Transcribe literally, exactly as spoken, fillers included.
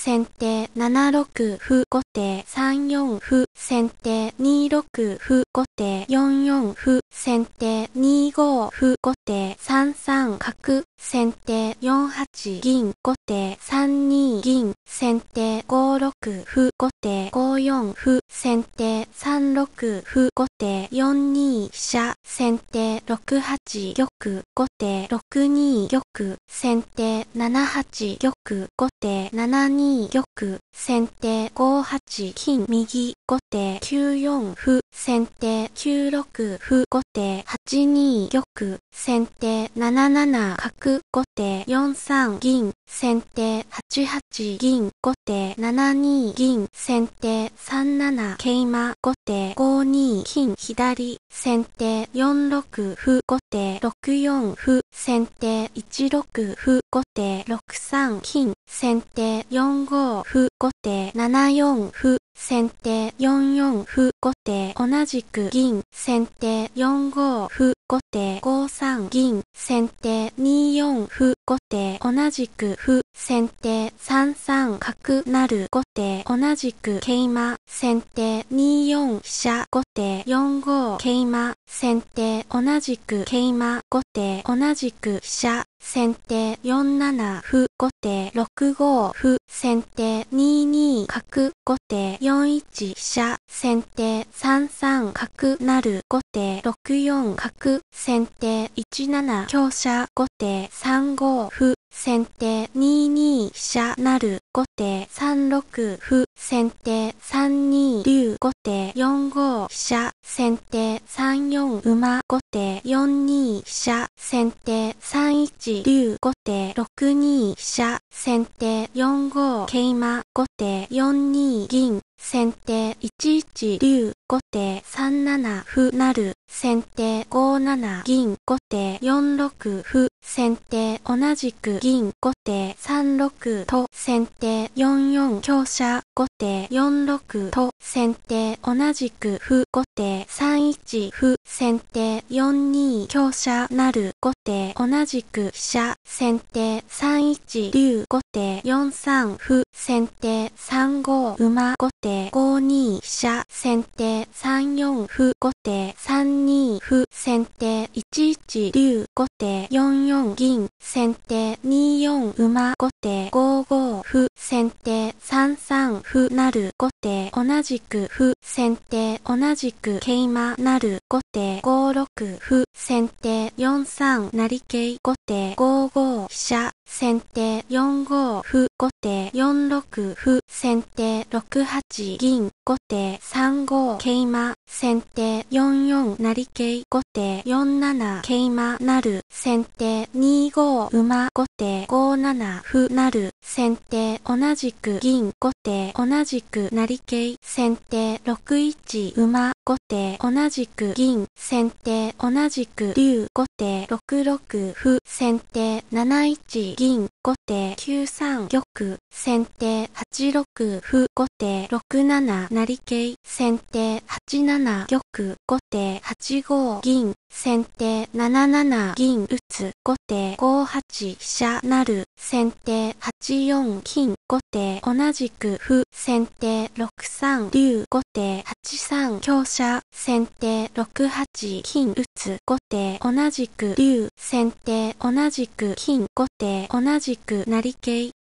先手ななろく歩後手さんよん歩先手にろく歩後手よんよん歩先手にご歩後手さんさん角先手よんはち銀後手さんに銀先手ごろく歩後手ごよん歩先手さんろく歩後手よんに飛車先手ろくはち玉後手ろくに玉先手ななはち玉後手ななに玉先手ごはち金右後手きゅうよん歩先手きゅうろく歩後手はちに玉先手なななな角後手よんさん銀先手はちはち銀後手ななに銀先手さんなな桂馬後手ごに金左先手よんろく歩後手ろくよん歩先手いちろく歩後手ろくさん金先手よんご歩後手ななよん歩先手よんよん歩後手同じく銀先手よんご歩後手ごさん銀先手によん歩後手同じく歩先手さんさん角成後手同じく桂馬先手によん飛車後手よんご桂馬先手同じく桂馬後手同じく飛車先手よんなな歩後手ろくご歩先手にに角後手よんいち飛車先手さんさん角成後手ろくよん角先手いちなな香車後手さんご歩先手にに飛車成後手さんろく歩先手さんに竜後手よんご飛車先手さんよん馬後手よんに飛車先手さんいち竜後手ろくに飛車先手よんご桂馬後手よんに銀先手いちいち竜後手さんなな歩成先手ごなな銀後手よんろく歩先手同じく銀後手さんろくと先手よんよん香車後手よんろくと先手同じく歩後手さんいち歩先手よんに香車成後手同じく飛車先手さんいち竜後手よんさん歩先手さんご馬後手ごに飛車先手さんよん歩後手さんに歩先手いちいち竜後手よんよん銀先手によん馬後手ごご歩先手さんさん歩成後手同じく歩先手同じく桂馬成後手ごろく歩先手よんさん成桂後手ごご飛車先手よんご歩後手よんろく歩先手ろくはち銀後手さんご桂馬先手よんよん成桂後手よんなな桂馬成先手にご馬後手ごなな歩成先手同じく銀後手同じく成桂先手ろくいち馬後手同じく銀先手同じく竜後手ろくろく歩先手なないち銀後手きゅうさん玉先手はちろく歩後手ろくなな成桂先手はちなな玉後手はちご銀先手なななな銀打つ後手ごはち飛車成先手はちよん金後手同じく歩先手ろくさん竜後手はちさん香車先手ろくはち金打つ後手同じく竜先手同じく金後手同じく成桂